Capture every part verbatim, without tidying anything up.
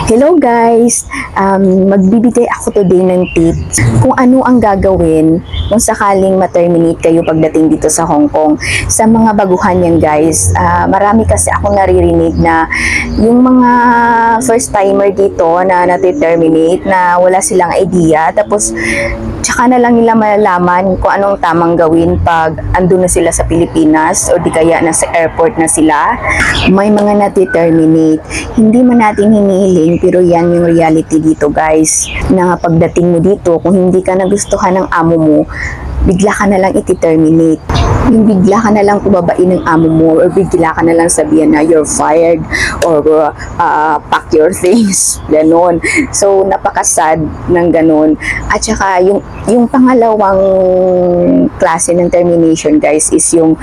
Hello guys! Um, magbibigay ako today ng tips kung ano ang gagawin kung sakaling ma-terminate kayo pagdating dito sa Hong Kong. Sa mga baguhan yan guys, uh, marami kasi akong naririnig na yung mga first timer dito na nati-terminate na wala silang idea, tapos tsaka na lang nila malalaman kung anong tamang gawin pag andun na sila sa Pilipinas o di kaya nasa airport na sila. May mga nati-terminate. Hindi man natin hinihiling, pero yan yung reality dito guys, na pagdating mo dito, kung hindi ka nagustuhan ng amo mo, bigla ka na lang iti-terminate. Yung bigla ka na lang pubabain ng amo mo, or bigla ka na lang sabihan na you're fired, or uh, uh, pack your things, ganon. So napakasad ng ganon. At saka yung, yung pangalawang klase ng termination guys is yung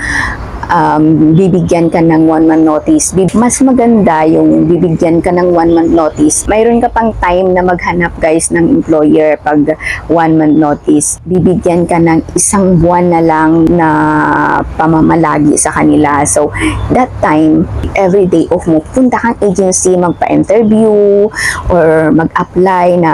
Um, bibigyan ka ng one month notice. Mas maganda yung bibigyan ka ng one month notice. Mayroon ka pang time na maghanap guys ng employer pag one month notice. Bibigyan ka ng isang buwan na lang na pamamalagi sa kanila. So that time, every day off mo, punta kang agency, magpa-interview or mag-apply na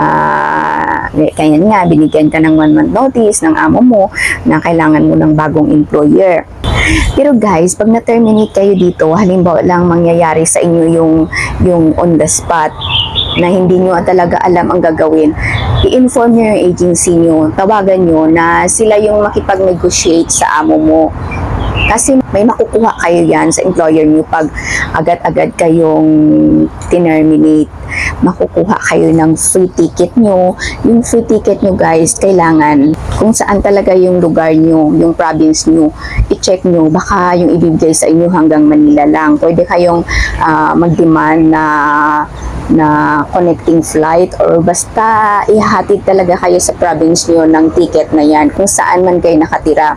kaya nga, binigyan ka ng one month notice ng amo mo na kailangan mo ng bagong employer. Pero guys, pag na-terminate kayo dito, halimbawa lang mangyayari sa inyo yung, yung on the spot na hindi nyo talaga alam ang gagawin, i-inform nyo yung agency nyo, tawagan nyo na sila yung makipag-negotiate sa amo mo. Kasi may makukuha kayo yan sa employer nyo pag agad-agad kayong tinerminate. Makukuha kayo ng free ticket nyo. Yung free ticket nyo guys, kailangan kung saan talaga yung lugar nyo, yung province nyo, i-check nyo. Baka yung ibibigay sa inyo hanggang Manila lang. Pwede kayong uh, mag-demand na na connecting flight, or basta ihahatid talaga kayo sa province nyo ng ticket na yan kung saan man kayo nakatira.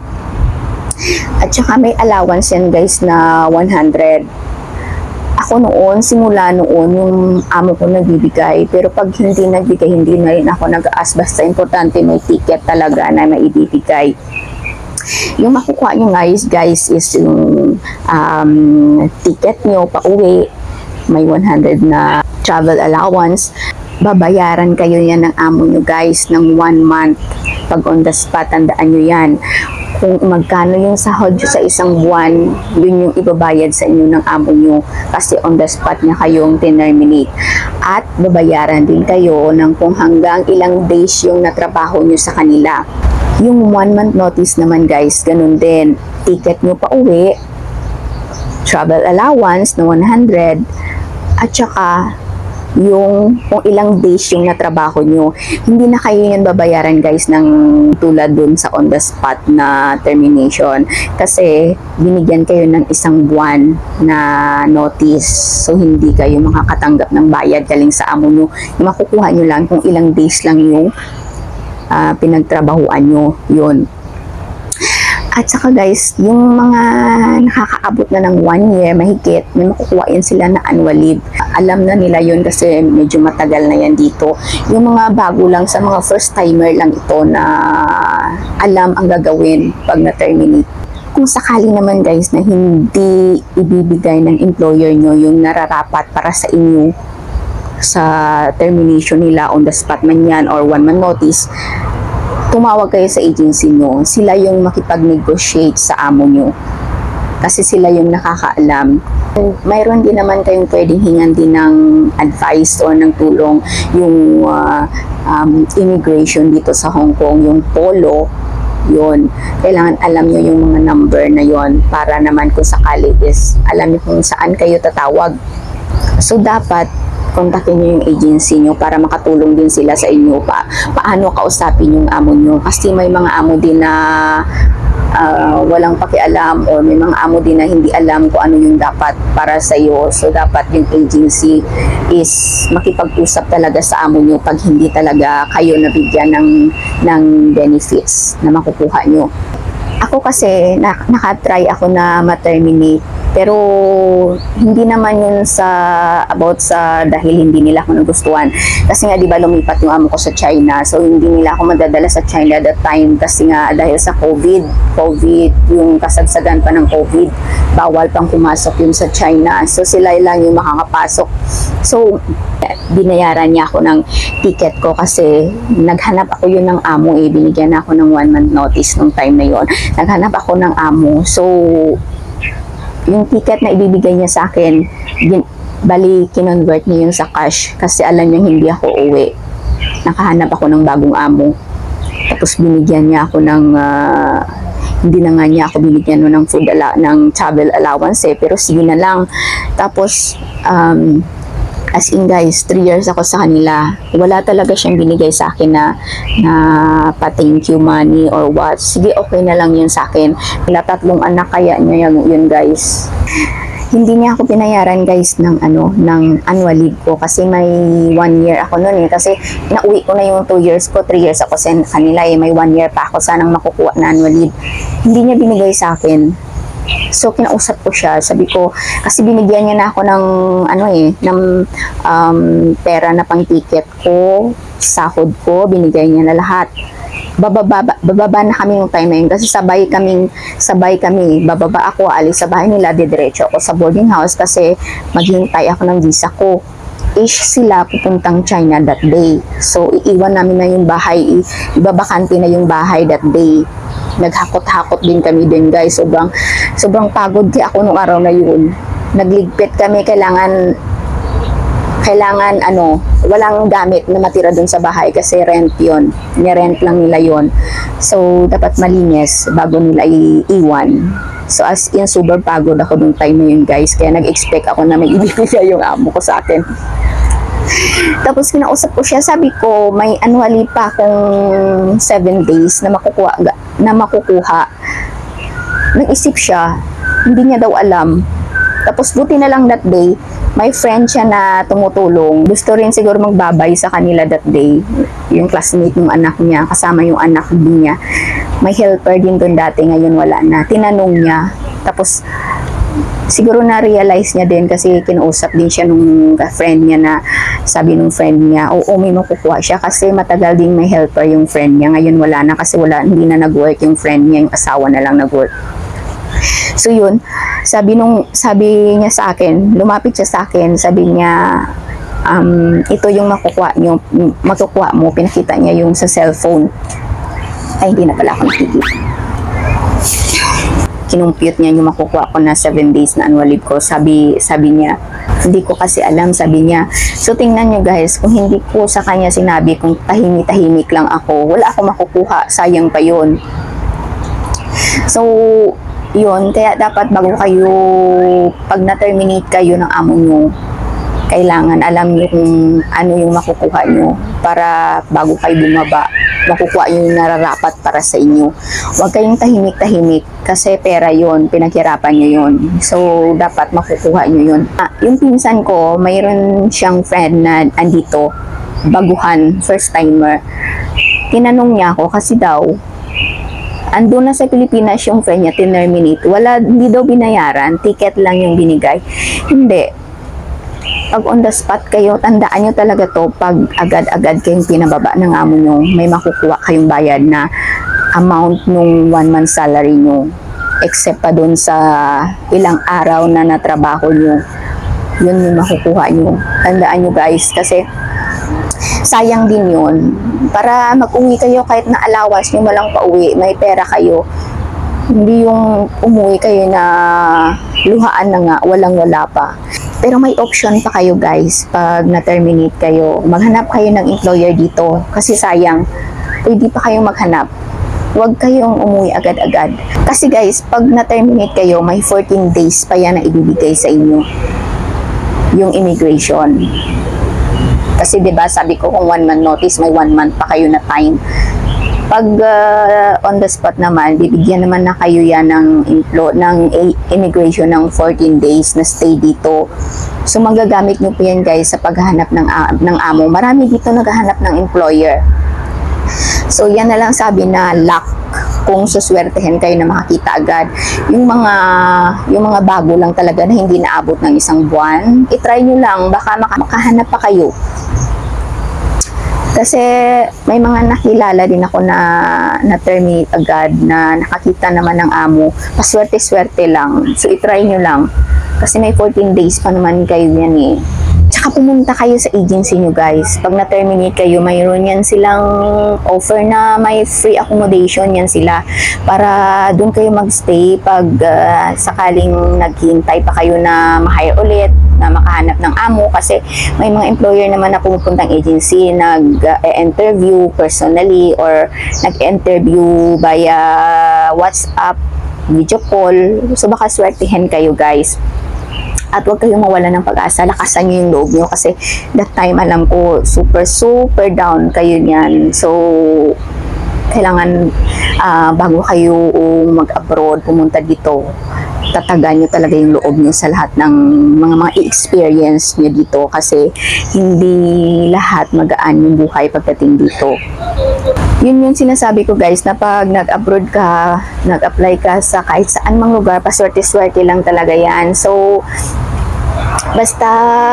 At saka may allowance yan guys na one hundred. Ako noon, simula noon, yung amo ko nagbibigay. Pero pag hindi nagbigay, hindi na rin ako nag-aas. Basta importante may ticket talaga na maibibigay. Yung makukuha nyo guys, guys is yung um, ticket nyo pa uwi. May one hundred na travel allowance. Babayaran kayo yan ng amo nyo guys ng one month. Pag on the spot, tandaan nyo yan. Kung magkano yung sahod sa isang buwan, yun yung ibabayad sa inyo ng amo nyo kasi on the spot niya kayong tinerminate. At babayaran din kayo ng kung hanggang ilang days yung natrabaho nyo sa kanila. Yung one month notice naman guys, ganun din. Ticket nyo pa uwi, travel allowance na one hundred, at saka yung kung ilang days yung natrabaho nyo. Hindi na kayo yan babayaran guys ng tulad dun sa on the spot na termination kasi binigyan kayo ng isang buwan na notice, so hindi kayo makakatanggap ng bayad galing sa amo nyo. Yung makukuha nyo lang kung ilang days lang yung uh, pinagtrabahuan nyo yun. At saka guys, yung mga nakakaabot na ng one year, mahigit, may makukuha yan sila na annual leave. Alam na nila yun kasi medyo matagal na yan dito. Yung mga bago lang, sa mga first timer lang ito na alam ang gagawin pag na-terminate. Kung sakali naman guys na hindi ibibigay ng employer nyo yung nararapat para sa inyo sa termination nila on the spot man yan or one month notice, tumawag kayo sa agency nyo. Sila yung makipag-negotiate sa amo nyo. Kasi sila yung nakakaalam. Mayroon din naman kayong pwedeng hingan din ng advice o ng tulong. Yung uh, um, immigration dito sa Hong Kong, yung polo, yun. Kailangan alam nyo yung mga number na yon para naman kung sakali is alam nyo kung saan kayo tatawag. So dapat kontakin nyo yung agency nyo para makatulong din sila sa inyo pa. Paano kausapin yung amo nyo. Kasi may mga amo din na uh, walang pakialam, or may mga amo din na hindi alam kung ano yung dapat para sa iyo. So dapat yung agency is makipag-usap talaga sa amo nyo pag hindi talaga kayo nabigyan ng, ng benefits na makukuha nyo. Ako kasi, na, nakatry ako na ma-terminate Pero hindi naman yun sa about sa dahil hindi nila ako nagustuhan. Kasi nga 'di ba lumipat yung amo ko sa China. So hindi nila ako madadala sa China that time kasi nga dahil sa COVID, COVID yung kasagsagan pa ng COVID, bawal pang pumasok yun sa China. So sila lang yung makakapasok. So binayaran niya ako ng ticket ko kasi naghanap ako yun ng amo eh. Binigyan ako ng one month notice nung time na yun. Naghanap ako ng amo. So yung ticket na ibibigay niya sa akin, bin, bali, kinonvert niya yun sa cash kasi alam niya hindi ako uwi. Nakahanap ako ng bagong amo. Tapos binigyan niya ako ng, uh, hindi na nga niya ako binigyan no, ng food ala ng travel allowance eh, pero sige na lang. Tapos, um, as in guys, three years ako sa kanila. Wala talaga siyang binigay sa akin na, na pa-thank you money or what. Sige, okay na lang yun sa akin. Wala tatlong anak kaya niya yun, yun guys. Hindi niya ako pinayaran guys ng ano, ng annual leave ko kasi may one year ako noon eh. Kasi nauwi ko na yung two years ko, three years ako sa kanila eh. May one year pa ako sanang makukuha na annual leave. Hindi niya binigay sa akin. So, kinausap ko siya. Sabi ko, kasi binigyan niya na ako ng, ano eh, ng um, pera na pang ticket ko, sahod ko, binigay niya na lahat. Bababa, bababa na kami yung time na yun kasi sabay kaming, sabay kami, bababa ako, alis sa bahay nila, didiretso ako sa boarding house kasi maghintay ako ng visa ko. Ish sila pupuntang China that day. So, iiwan namin na yung bahay, ibabakante na yung bahay that day. Naghakot-hakot din kami din guys. Sobrang, sobrang pagod kaya ako nung araw na yun. Nagligpit kami, kailangan, kailangan ano, walang gamit na matira dun sa bahay kasi rent yun. Ni-rent lang nila yun. So, dapat malinis bago nila iiwan. So, as in, super pagod ako nung time na yun guys. Kaya nag-expect ako na may ibibigay yung amo ko sa akin. Tapos kinausap ko siya, sabi ko may annually pa akong seven days na makukuha, na makukuha. Nag-isip siya, hindi niya daw alam. Tapos buti na lang that day, may friend siya na tumutulong. Gusto rin siguro magbabay sa kanila that day. Yung classmate ng anak niya, kasama yung anak din niya. May helper din doon dati, ngayon wala na. Tinanong niya, tapos siguro na-realize niya din kasi kinausap din siya nung friend niya na sabi nung friend niya, oo, may makukuha siya kasi matagal din may helper yung friend niya. Ngayon wala na kasi wala, hindi na nag-work yung friend niya, yung asawa na lang nag-work. So yun, sabi nung, sabi niya sa akin, lumapit siya sa akin, sabi niya, um, ito yung makukuha niyo, makukuha mo, pinakita niya yung sa cellphone. Ay, hindi na pala ako nakikita. Kinumpute niya yung makukuha ko na seven days na annual leave ko. Sabi, sabi niya, hindi ko kasi alam, sabi niya. So, tingnan nyo guys, kung hindi ko sa kanya sinabi, kung tahimik-tahimik lang ako, wala ako makukuha, sayang pa yun. So, yun, kaya dapat bago kayo, pag na-terminate kayo ng amo nyo, kailangan alam nyo kung ano yung makukuha nyo para bago kayo bumaba, makukuha yung nararapat para sa inyo. Huwag kayong tahimik-tahimik kasi pera yon, pinaghirapan nyo yon. So, dapat makukuha nyo yun. Ah, yung pinsan ko, mayroon siyang friend na andito, baguhan, first timer. Tinanong niya ako kasi daw, ando na sa Pilipinas yung friend niya, tinerminate. Wala, hindi daw binayaran, ticket lang yung binigay. Hindi. Pag on the spot kayo, tandaan nyo talaga to, pag agad-agad kayong pinababa ng amo nyo, may makukuha kayong bayad na amount nung one month salary nyo. Except pa dun sa ilang araw na natrabaho nyo, yun yung makukuha nyo. Tandaan nyo guys, kasi sayang din yun. Para mag-uwi kayo kahit na alawas nyo malang pa-uwi, may pera kayo. Hindi yung umuwi kayo na luhaan na nga, walang-wala pa. Pero may option pa kayo guys, pag na-terminate kayo, maghanap kayo ng employer dito. Kasi sayang, pwede pa kayong maghanap. Huwag kayong umuwi agad-agad. Kasi guys, pag na-terminate kayo, may fourteen days pa yan na ibibigay sa inyo. Yung immigration. Kasi 'di ba sabi ko kung one month notice, may one month pa kayo na time. Pag uh, on the spot naman, bibigyan naman na kayo yan ng, ng immigration ng fourteen days na stay dito. So magagamit nyo po yan guys sa paghahanap ng, uh, ng amo. Marami dito naghahanap ng employer. So yan na lang sabi na luck. kung suswertehin kayo na makakita agad. Yung mga yung mga bago lang talaga na hindi naabot ng isang buwan, i-try nyo lang, baka maka makahanap pa kayo. Kasi may mga nakilala din ako na na-terminate agad, na nakakita naman ng amo, paswerte-swerte lang. So i-try nyo lang kasi may fourteen days pa naman kayo yan eh. Tsaka pumunta kayo sa agency nyo guys. Pag na-terminate kayo, mayroon yan silang offer na may free accommodation yan sila para doon kayo magstay pag uh, sakaling naghihintay pa kayo na ma-hire ulit, na makahanap ng amo. Kasi may mga employer naman na pumupuntang agency, nag-interview personally or nag-interview via WhatsApp, video call. So baka swertihin kayo guys. At huwag kayong mawala ng pag-asa, lakasan nyo yung loob nyo kasi that time alam ko super super down kayo niyan. So kailangan uh, bago kayo mag-abroad, pumunta dito, tatagan nyo talaga yung loob nyo sa lahat ng mga mga experience nyo dito kasi hindi lahat magaan yung buhay pagdating dito. Yun yung sinasabi ko guys, na pag nag-abroad ka, nag-apply ka sa kahit saan mang lugar, paswerte-swerte lang talaga yan. So basta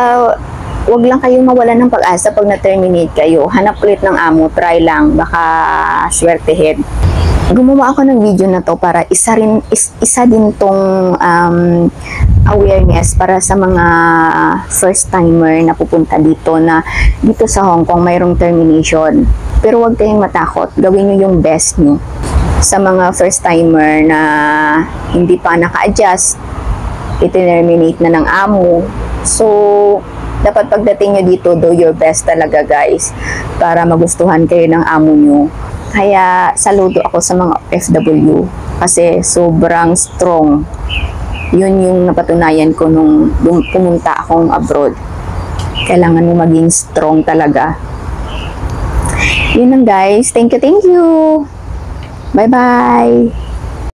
wag lang kayong mawalan ng pag-asa pag na-terminate kayo. Hanap ulit ng amo, try lang, baka swertehin. Gumawa ako ng video na to para isa rin is, isa din tong um, awareness para sa mga first timer na pupunta dito, na dito sa Hong Kong mayroong termination. Pero huwag kayong matakot, gawin nyo yung best nyo. Sa mga first timer na hindi pa naka-adjust, iti-terminate na ng amo. So dapat pagdating nyo dito, do your best talaga guys para magustuhan kayo ng amo nyo. Kaya saludo ako sa mga F W kasi sobrang strong. Yun yung napatunayan ko nung, nung pumunta akong abroad. Kailangan mo maging strong talaga. Yun lang guys. Thank you, thank you. Bye-bye.